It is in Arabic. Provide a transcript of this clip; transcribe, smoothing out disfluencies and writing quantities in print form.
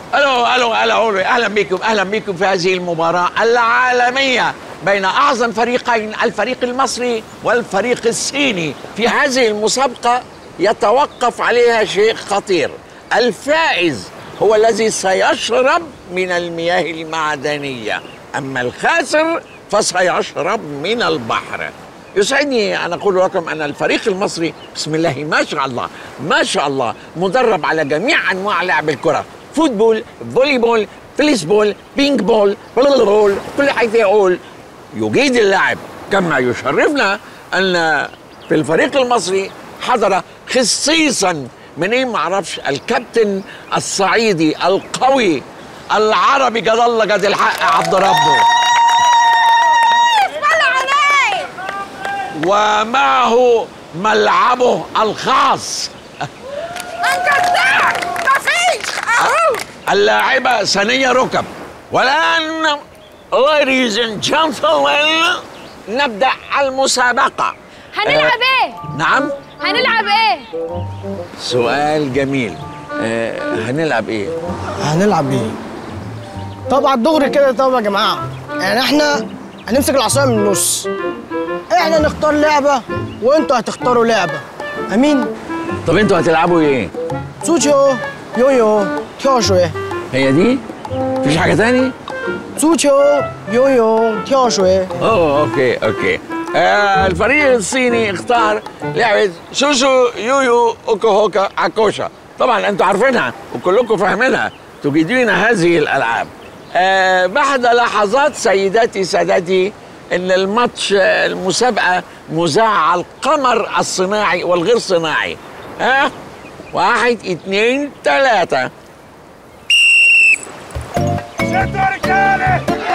الو اهلا بكم في هذه المباراة العالمية بين اعظم فريقين، الفريق المصري والفريق الصيني. في هذه المسابقة يتوقف عليها شيء خطير، الفائز هو الذي سيشرب من المياه المعدنية، اما الخاسر فسيشرب من البحر. يسعدني أن أقول لكم أن الفريق المصري بسم الله ما شاء الله مدرب على جميع أنواع لعب الكرة، فوتبول، فولي بول، فليسبول، بينج بول، كل حيث يقول يجيد اللعب. كما يشرفنا أن في الفريق المصري حضر خصيصا منين معرفش الكابتن الصعيدي القوي العربي جد الله جد الحق عبد ربه، ومعه ملعبه الخاص. مفيش اللاعبة ثانية ركب. والآن ladies and gentlemen نبدأ المسابقة. هنلعب ايه؟ نعم؟ هنلعب ايه؟ سؤال جميل. هنلعب ايه؟ طبعا دغري كده. طب يا جماعه يعني احنا هنمسك العصايه من النص، احنا نختار لعبه وانتوا هتختاروا لعبه. امين؟ طب انتوا هتلعبوا ايه؟ زوجو يويو تياو شوي. هي دي؟ مفيش حاجة تاني؟ زوجو يويو تياو شوي. اوكي. الفريق الصيني اختار لعبة شوشو يويو اوكو هوكا عكوشا. طبعا انتوا عارفينها وكلكم فاهمينها، تجيدون هذه الالعاب. بعد لحظات سيداتي سادتي ان الماتش المسابقة مذاع على القمر الصناعي والغير صناعي. 1 2 3. شدوا يا رجاله.